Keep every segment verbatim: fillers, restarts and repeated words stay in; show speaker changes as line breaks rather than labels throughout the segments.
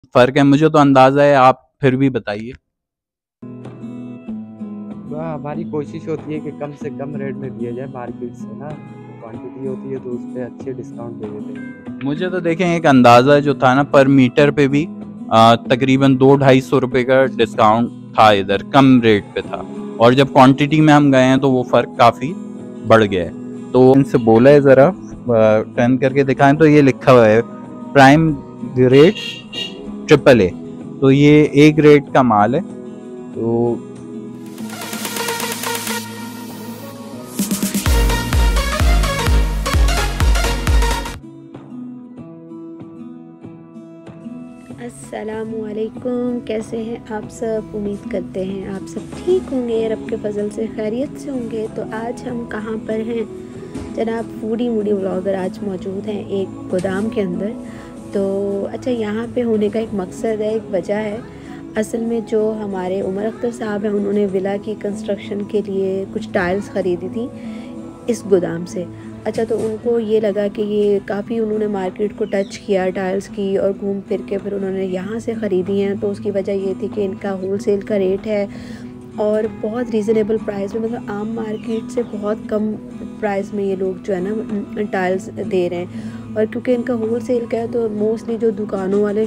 फ़र्क है, मुझे तो अंदाज़ा है, आप फिर भी बताइए।
वह हमारी कोशिश होती है कि कम से कम रेट में दिया जाए मार्केट से ना, क्वांटिटी होती है तो उस पे अच्छे डिस्काउंट दे देते हैं।
मुझे तो देखें एक अंदाज़ा जो था ना, पर मीटर पे भी आ, तकरीबन दो ढाई सौ रुपये का डिस्काउंट था, इधर कम रेट पे था। और जब क्वांटिटी में हम गए हैं तो वो फ़र्क काफ़ी बढ़ गया है। तो इनसे बोला है ज़रा टर्न करके दिखाएं, तो ये लिखा हुआ है प्राइम ग्रेड ट्रिपल ए। तो ये ए ग्रेड का माल है। तो
अस्सलामुअलैकुम, कैसे हैं आप सब। उम्मीद करते हैं आप सब ठीक होंगे, रब के फजल से खैरियत से होंगे। तो आज हम कहाँ पर हैं जनाब, फूडी मूडी व्लॉगर आज मौजूद हैं एक गोदाम के अंदर। तो अच्छा, यहाँ पे होने का एक मकसद है, एक वजह है। असल में जो हमारे उमर अख्तर साहब हैं, उन्होंने विला की कंस्ट्रक्शन के लिए कुछ टाइल्स ख़रीदी थी इस गोदाम से। अच्छा, तो उनको ये लगा कि ये काफ़ी, उन्होंने मार्केट को टच किया टाइल्स की और घूम फिर के फिर उन्होंने यहाँ से ख़रीदी हैं। तो उसकी वजह ये थी कि इनका होलसेल का रेट है और बहुत रीज़नेबल प्राइस में, मतलब आम मार्केट से बहुत कम प्राइस में ये लोग जो है ना टाइल्स दे रहे हैं। और क्योंकि इनका होलसेल का है तो मोस्टली जो दुकानों वाले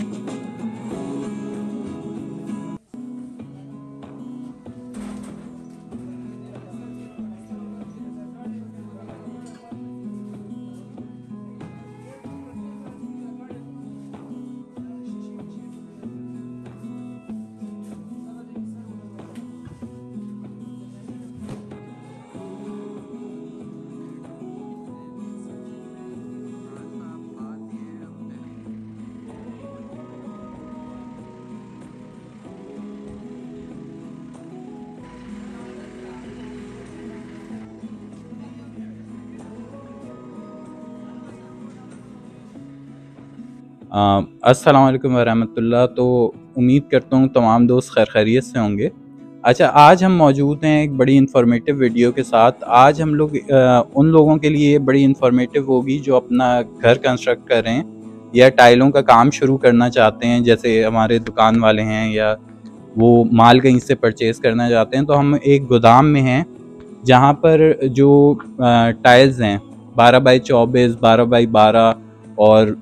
अस्सलाम वालेकुम वरहमतुल्लाह। तो उम्मीद करता हूँ तमाम दोस्त खैर खैरियत से होंगे। अच्छा, आज हम मौजूद हैं एक बड़ी इन्फॉर्मेटिव वीडियो के साथ। आज हम लोग उन लोगों के लिए बड़ी इन्फॉर्मेटिव होगी जो अपना घर कंस्ट्रक्ट कर रहे हैं या टाइलों का काम शुरू करना चाहते हैं, जैसे हमारे दुकान वाले हैं या वो माल कहीं से परचेज़ करना चाहते हैं। तो हम एक गोदाम में हैं जहाँ पर जो टाइल्स हैं बारह बाई चौबीस, बारह बाई बारह और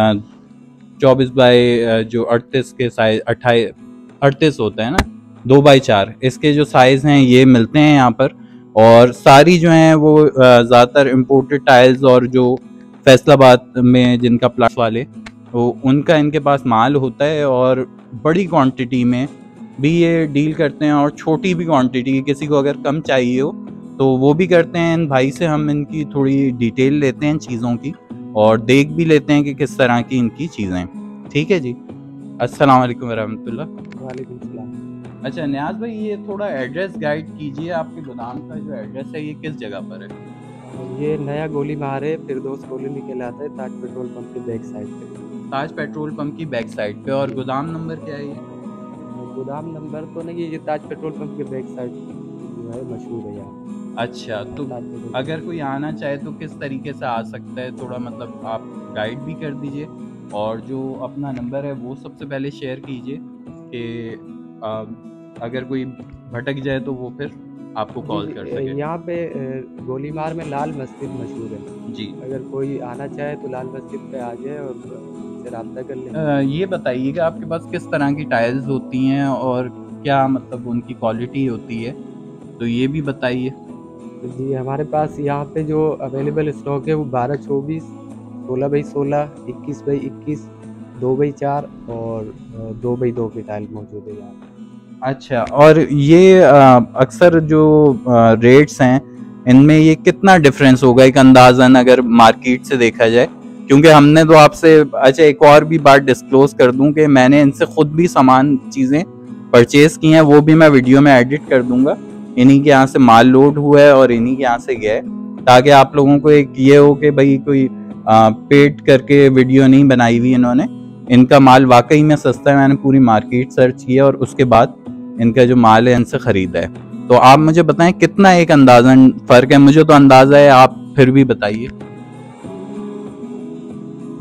चौबीस बाई जो अड़तीस के साइज, अट्ठाईस अड़तीस होता है ना, दो बाई चार, इसके जो साइज़ हैं ये मिलते हैं यहाँ पर। और सारी जो हैं वो ज़्यादातर इम्पोर्टेड टाइल्स और जो फैसलाबाद में जिनका प्लाट वाले, तो उनका इनके पास माल होता है और बड़ी क्वांटिटी में भी ये डील करते हैं और छोटी भी क्वांटिटी, किसी को अगर कम चाहिए हो तो वो भी करते हैं। इन भाई से हम इनकी थोड़ी डिटेल लेते हैं चीज़ों की और देख भी लेते हैं कि किस तरह की इनकी चीज़ें हैं। ठीक है जी, अस्सलाम वालेकुम वरहमतुल्लाह।
वालेकुम सलाम।
अच्छा नियाज़ भाई, ये थोड़ा एड्रेस गाइड कीजिए, आपके गोदाम का जो एड्रेस है ये किस जगह पर है?
ये नया गोली मार है, फिरदौस कॉलोनी कहलाता है, ताज पेट्रोल पंप के बैक साइड पे।
ताज पेट्रोल पंप की बैक साइड पे। और गोदाम नंबर क्या है ये?
गोदाम नंबर तो नहीं, ये ताज पेट्रोल पंप के बैक साइड जो है मशहूर है यहाँ।
अच्छा, तो अगर कोई आना चाहे तो किस तरीके से आ सकता है, थोड़ा मतलब आप गाइड भी कर दीजिए। और जो अपना नंबर है वो सबसे पहले शेयर कीजिए कि अगर कोई भटक जाए तो वो फिर आपको कॉल कर सके।
यहाँ पे गोलीमार में लाल मस्जिद मशहूर है
जी,
अगर कोई आना चाहे तो लाल मस्जिद पे आ जाए और से रब्ता कर ले।
ये बताइएगा आपके पास किस तरह की टाइल्स होती हैं और क्या मतलब उनकी क्वालिटी होती है, तो ये भी बताइए।
जी, हमारे पास यहाँ पे जो अवेलेबल स्टॉक है वो बारह चौबीस, सोलह बाई सोलह, इक्कीस बाई इक्कीस, दो बाई चार और दो बाई दो की टाइल मौजूद है यहाँ।
अच्छा, और ये अक्सर जो रेट्स हैं इनमें ये कितना डिफरेंस होगा एक अंदाज़न अगर मार्केट से देखा जाए? क्योंकि हमने तो आपसे, अच्छा एक और भी बात डिस्क्लोज कर दूं कि मैंने इनसे खुद भी सामान चीज़ें परचेज़ की हैं, वो भी मैं वीडियो में एडिट कर दूंगा। इन्हीं के यहाँ से माल लोड हुआ है और इन्हीं के यहाँ से गया है, ताकि आप लोगों को एक ये हो कि भाई कोई पेड करके वीडियो नहीं बनाई हुई इन्होंने। इनका माल वाकई में सस्ता है, मैंने पूरी मार्केट सर्च किया और उसके बाद इनका जो माल है इनसे ख़रीदा है। तो आप मुझे बताएं कितना एक अंदाज़न फ़र्क है, मुझे तो अंदाज़ा है, आप फिर भी बताइए।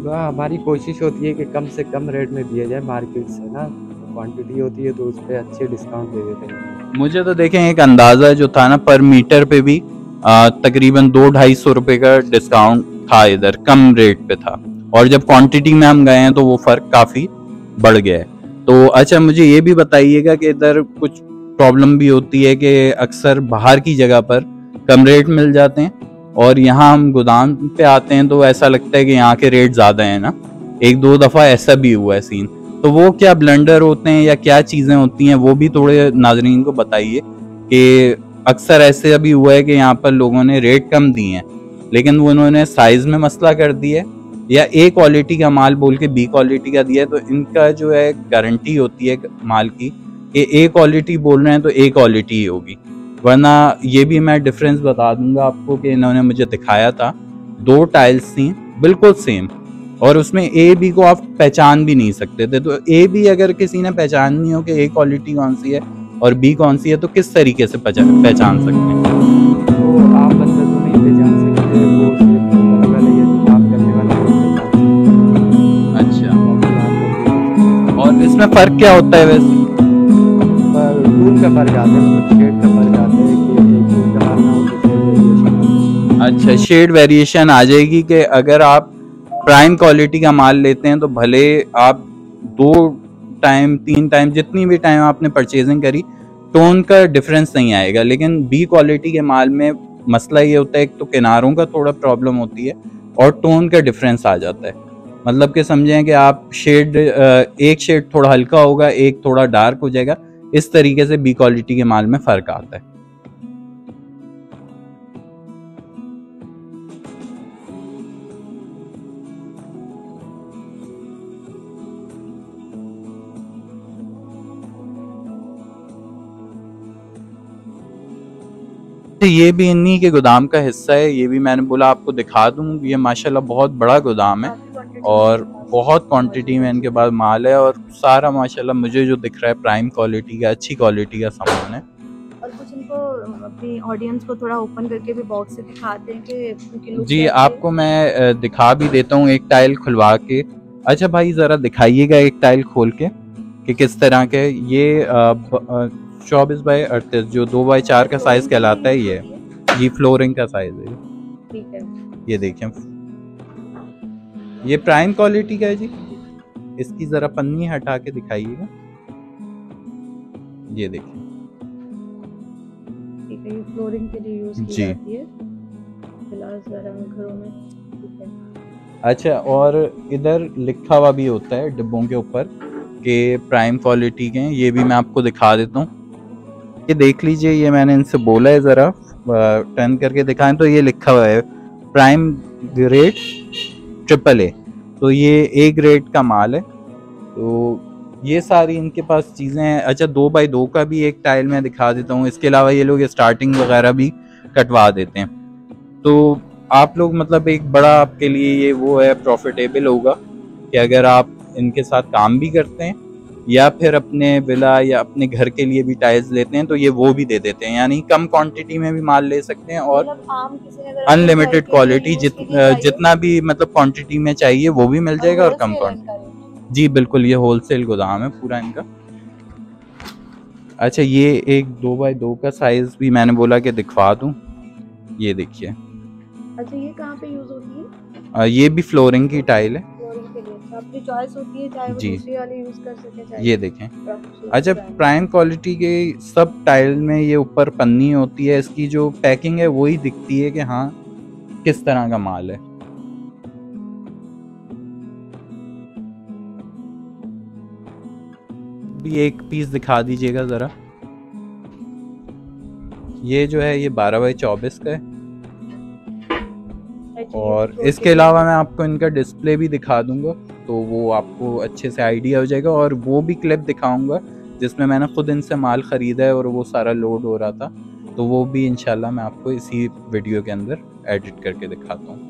वह हमारी कोशिश होती है कि कम से कम रेट में दिया जाए मार्केट से ना, क्वांटिटी होती है तो उस पे अच्छे डिस्काउंट दे देते हैं।
मुझे तो देखें एक अंदाज़ा जो था ना, पर मीटर पे भी आ, तकरीबन दो ढाई सौ रुपये का डिस्काउंट था, इधर कम रेट पे था, और जब क्वांटिटी में हम गए हैं तो वो फ़र्क काफ़ी बढ़ गया है। तो अच्छा मुझे ये भी बताइएगा कि इधर कुछ प्रॉब्लम भी होती है कि अक्सर बाहर की जगह पर कम रेट मिल जाते हैं, और यहाँ हम गोदाम पे आते हैं तो ऐसा लगता है कि यहाँ के रेट ज़्यादा हैं ना। एक दो दफ़ा ऐसा भी हुआ है सीन, तो वो क्या ब्लंडर होते हैं या क्या चीज़ें होती हैं, वो भी थोड़े नाजरीन को बताइए कि अक्सर ऐसे अभी हुआ है कि यहाँ पर लोगों ने रेट कम दिए हैं लेकिन वो उन्होंने साइज़ में मसला कर दिया है, या ए क्वालिटी का माल बोल के बी क्वालिटी का दिया है। तो इनका जो है गारंटी होती है माल की कि ए क्वालिटी बोल रहे हैं तो ए क्वालिटी ही होगी, वरना ये भी मैं डिफरेंस बता दूंगा आपको कि इन्होंने मुझे दिखाया था, दो टाइल्स थी बिल्कुल सेम, और उसमें ए बी को आप पहचान भी नहीं सकते थे। तो ए बी अगर किसी ने पहचाननी हो कि ए क्वालिटी कौन सी है और बी कौन सी है तो किस तरीके से पहचान सकते हैं?
वो आप बंदा तो नहीं पहचान सकते, वो सिर्फ करने वाला या जो काम करने वाला है वो पहचान सकते हैं।
अच्छा, और इसमें फ़र्क क्या होता है वैसे?
पर टूल का फ़र्क आता है, मतलब शेड का फ़र्क आता है कि एक टूल का मारना हो तो शेड वेरिएशन।
अच्छा, शेड वेरिएशन आ जाएगी कि अगर आप प्राइम क्वालिटी का माल लेते हैं तो भले आप दो टाइम तीन टाइम जितनी भी टाइम आपने परचेजिंग करी टोन का डिफरेंस नहीं आएगा, लेकिन बी क्वालिटी के माल में मसला ये होता है एक तो किनारों का थोड़ा प्रॉब्लम होती है और टोन का डिफरेंस आ जाता है। मतलब कि समझें कि आप शेड एक शेड थोड़ा हल्का होगा, एक थोड़ा डार्क हो जाएगा, इस तरीके से बी क्वालिटी के माल में फ़र्क आता है। ये भी इन्हीं के गोदाम का हिस्सा है, ये भी मैंने बोला आपको दिखा दूं। ये माशाल्लाह बहुत बड़ा गोदाम है और बहुत क्वांटिटी में इनके पास माल है, और सारा माशाल्लाह मुझे जो दिख रहा है प्राइम क्वालिटी का, अच्छी क्वालिटी का सामान है।
और कुछ इनको अपनी ऑडियंस को थोड़ा ओपन करके भी बॉक्स से दिखाते हैं कि
जी आपको मैं दिखा भी देता हूँ एक टाइल खुलवा के। अच्छा भाई ज़रा दिखाइएगा एक टाइल खोल के कि किस तरह के ये चौबीस बाई अड़तीस जो दो बाई चार का साइज कहलाता है, ये ये फ्लोरिंग का साइज है।
ठीक है, ये
देखें ये प्राइम क्वालिटी का है जी। इसकी जरा पन्नी हटा के दिखाइएगा, ये देखिए।
ठीक है, ये फ्लोरिंग के लिए यूज की जाती है फिलहाल घरों में। ठीक है।
अच्छा, और इधर लिखा हुआ भी होता है डिब्बों के ऊपर कि प्राइम क्वालिटी के हैं, ये भी मैं आपको दिखा देता हूँ। ये देख लीजिए, ये मैंने इनसे बोला है ज़रा टर्न करके दिखाएं तो ये लिखा हुआ है प्राइम ग्रेड ट्रिपल ए, तो ये ए ग्रेड का माल है। तो ये सारी इनके पास चीज़ें हैं। अच्छा, दो बाई दो का भी एक टाइल मैं दिखा देता हूँ। इसके अलावा ये लोग स्टार्टिंग वगैरह भी कटवा देते हैं। तो आप लोग मतलब एक बड़ा आपके लिए ये वो है प्रॉफिटेबल होगा कि अगर आप इनके साथ काम भी करते हैं या फिर अपने विला या अपने घर के लिए भी टाइल्स लेते हैं तो ये वो भी दे देते हैं, यानी कम क्वांटिटी में भी माल ले सकते हैं और अनलिमिटेड क्वालिटी जित, जितना भी मतलब क्वांटिटी में चाहिए वो भी मिल जाएगा और कम क्वांटिटी। जी बिल्कुल, ये होलसेल गोदाम है पूरा इनका। अच्छा, ये एक दो बाई दो का साइज भी मैंने बोला कि दिखवा दूं, ये देखिए।
अच्छा, ये कहाँ पे यूज होती है?
आ, ये भी फ्लोरिंग की टाइल है,
अपनी चॉइस होती है, चाहे वो दूसरी वाली यूज कर सके, चाहे
ये देखें। अच्छा, प्राइम क्वालिटी के सब टाइल में ये ऊपर पन्नी होती है, इसकी जो पैकिंग है वही दिखती है कि हाँ किस तरह का माल है। भी एक पीस दिखा दीजिएगा जरा। ये जो है ये बारह बाई चौबीस का है, और इसके अलावा मैं आपको इनका डिस्प्ले भी दिखा दूंगा तो वो आपको अच्छे से आइडिया हो जाएगा, और वो भी क्लिप दिखाऊंगा जिसमें मैंने खुद इनसे माल ख़रीदा है और वो सारा लोड हो रहा था, तो वो भी इंशाल्लाह मैं आपको इसी वीडियो के अंदर एडिट करके दिखाता हूँ।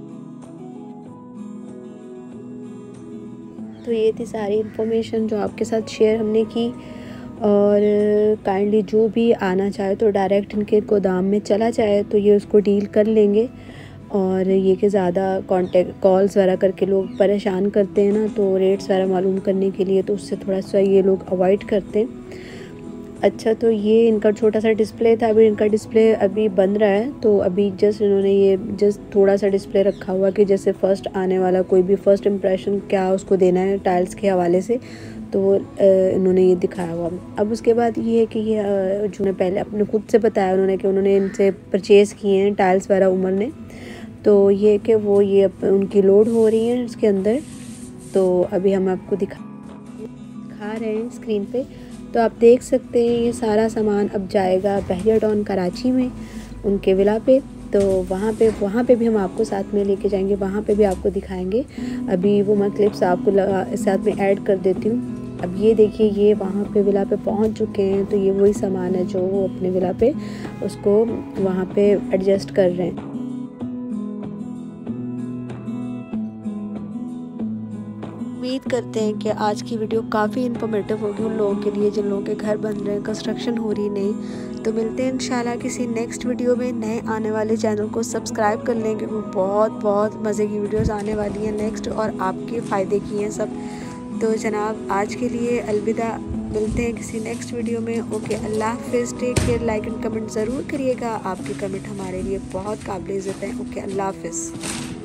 तो ये थी सारी इन्फॉर्मेशन जो आपके साथ शेयर हमने की, और काइंडली जो भी आना चाहे तो डायरेक्ट इनके गोदाम में चला जाए तो ये उसको डील कर लेंगे। और ये कि ज़्यादा कांटेक्ट कॉल्स वगैरह करके लोग परेशान करते हैं ना, तो रेट्स वगैरह मालूम करने के लिए, तो उससे थोड़ा सा ये लोग अवॉइड करते हैं। अच्छा, तो ये इनका छोटा सा डिस्प्ले था, अभी इनका डिस्प्ले अभी बन रहा है, तो अभी जस्ट इन्होंने ये जस्ट थोड़ा सा डिस्प्ले रखा हुआ कि जैसे फ़र्स्ट आने वाला कोई भी फ़र्स्ट इम्प्रेशन क्या उसको देना है टाइल्स के हवाले से, तो वो इन्होंने ये दिखाया हुआ। अब उसके बाद ये है कि ये जो ने पहले अपने खुद से बताया उन्होंने कि उन्होंने इनसे परचेज़ किए हैं टाइल्स वगैरह उमर ने, तो ये कि वो ये उनकी लोड हो रही हैं इसके अंदर। तो अभी हम आपको दिखा दिखा रहे हैं स्क्रीन पे, तो आप देख सकते हैं ये सारा सामान अब जाएगा बहरिया टाउन कराची में उनके विला पे। तो वहाँ पे वहाँ पे भी हम आपको साथ में लेके जाएंगे, वहाँ पे भी आपको दिखाएंगे। अभी वो मैं क्लिप्स आपको लगा साथ में ऐड कर देती हूँ। अब ये देखिए ये वहाँ पे विला पे पहुँच चुके हैं, तो ये वही सामान है जो वो अपने विला पे उसको वहाँ पे एडजस्ट कर रहे हैं। उम्मीद करते हैं कि आज की वीडियो काफ़ी इन्फॉर्मेटिव होगी उन लोगों के लिए जिन लोगों के घर बन रहे हैं, कंस्ट्रक्शन हो रही नहीं। तो मिलते हैं इंशाल्लाह किसी नेक्स्ट वीडियो में। नए आने वाले चैनल को सब्सक्राइब कर लें क्योंकि बहुत बहुत मज़े की वीडियोस आने वाली हैं नेक्स्ट, और आपके फ़ायदे की हैं सब। तो जनाब आज के लिए अलविदा, मिलते हैं किसी नेक्स्ट वीडियो में। ओके, अल्लाह हाफ़िज़, take care, like and comment ज़रूर करिएगा, आपके कमेंट हमारे लिए बहुत काबिल इज़्ज़त हैं। ओके, अल्लाह हाफ़िज़।